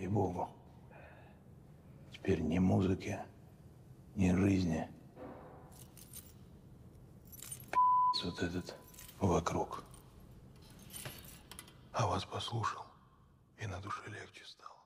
Ей-богу. Теперь ни музыки, ни жизни. Пи***ц вот этот вокруг. А вас послушал, и на душе легче стало.